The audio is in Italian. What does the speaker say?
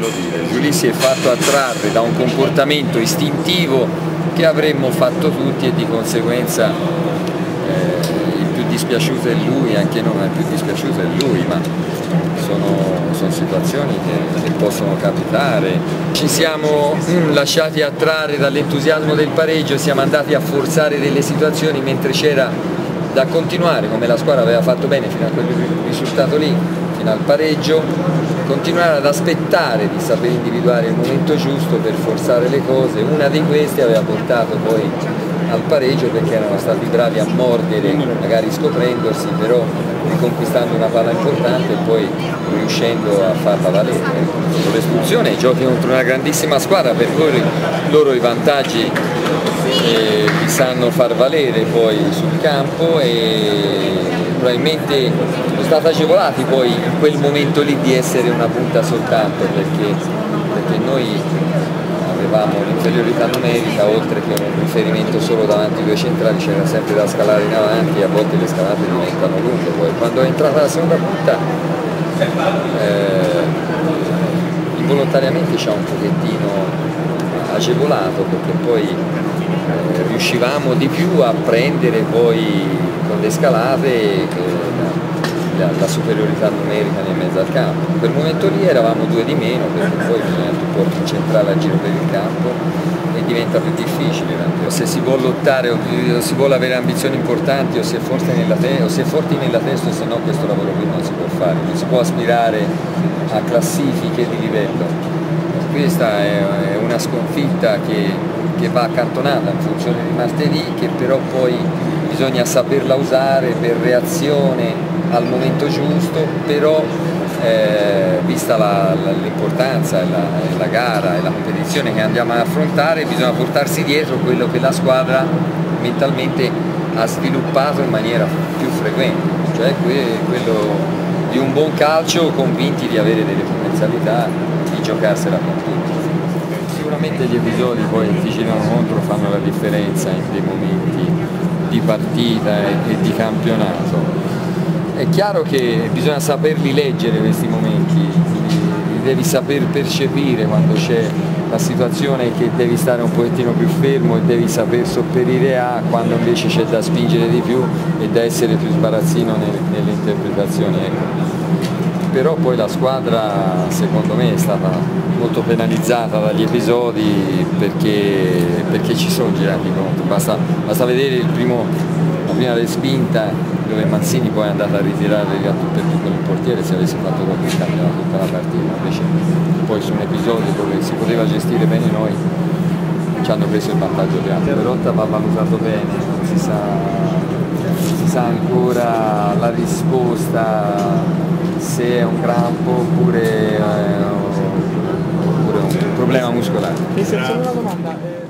saperlo dire. Giulì si è fatto attrarre da un comportamento istintivo che avremmo fatto tutti e di conseguenza il più dispiaciuto è lui, anche non è il più dispiaciuto è lui, ma sono situazioni che possono capitare. Ci siamo lasciati attrarre dall'entusiasmo del pareggio, siamo andati a forzare delle situazioni mentre c'era da continuare, come la squadra aveva fatto bene fino a quel risultato lì, fino al pareggio, continuare ad aspettare di saper individuare il momento giusto per forzare le cose. Una di queste aveva portato poi al pareggio perché erano stati bravi a mordere, magari scoprendosi, però riconquistando una palla importante e poi riuscendo a farla valere. Con l'espulsione giochi contro una grandissima squadra, per cui loro i vantaggi li sanno far valere poi sul campo e probabilmente sono stati agevolati poi in quel momento lì di essere una punta soltanto, perché noi avevamo l'inferiorità numerica, oltre che un riferimento solo davanti ai due centrali, c'era sempre da scalare in avanti e a volte le scalate diventano lunghe. Poi quando è entrata la seconda punta involontariamente ci ha un pochettino agevolato, perché poi riuscivamo di più a prendere poi con le scalate la superiorità numerica nel mezzo al campo. In quel momento lì eravamo due di meno, perché poi bisogna tu porti il centrale a giro per il campo e diventa più difficile. Se si vuole lottare o si vuole avere ambizioni importanti o si è forti nella testa, se no questo lavoro qui non si può fare, non si può aspirare a classifiche di livello. Questa è una sconfitta che va accantonata in funzione di martedì, che però poi bisogna saperla usare per reazione al momento giusto, però vista l'importanza e la gara e la competizione che andiamo ad affrontare, bisogna portarsi dietro quello che la squadra mentalmente ha sviluppato in maniera più frequente, cioè quello di un buon calcio, convinti di avere delle potenzialità, di giocarsela con tutti. Sicuramente gli episodi poi che ti girano contro fanno la differenza in dei momenti di partita e di campionato. È chiaro che bisogna saperli leggere questi momenti, li devi saper percepire quando c'è la situazione che devi stare un pochettino più fermo e devi saper sopperire a, quando invece c'è da spingere di più e da essere più sbarazzino nelle interpretazioni. Ecco. Però poi la squadra secondo me è stata molto penalizzata dagli episodi perché ci sono girati contro, basta vedere la prima respinta dove Mazzini poi è andato a ritirare via tutto per tutto il portiere. Se avesse fatto qualche cambio tutta la partita, invece poi su un episodio dove si poteva gestire bene noi ci hanno preso il vantaggio di altri. Perotta va valutato bene, non si sa ancora la risposta, se è un crampo oppure un problema muscolare. Mi sento una domanda.